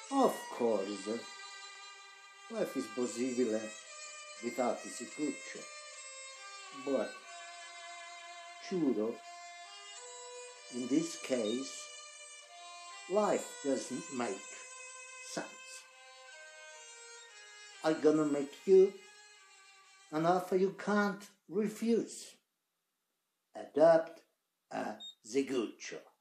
Of course, life is possible without a Segugio, but Churo, in this case, life doesn't make sense. I'm gonna make you an offer you can't refuse. Adopt a Segugio.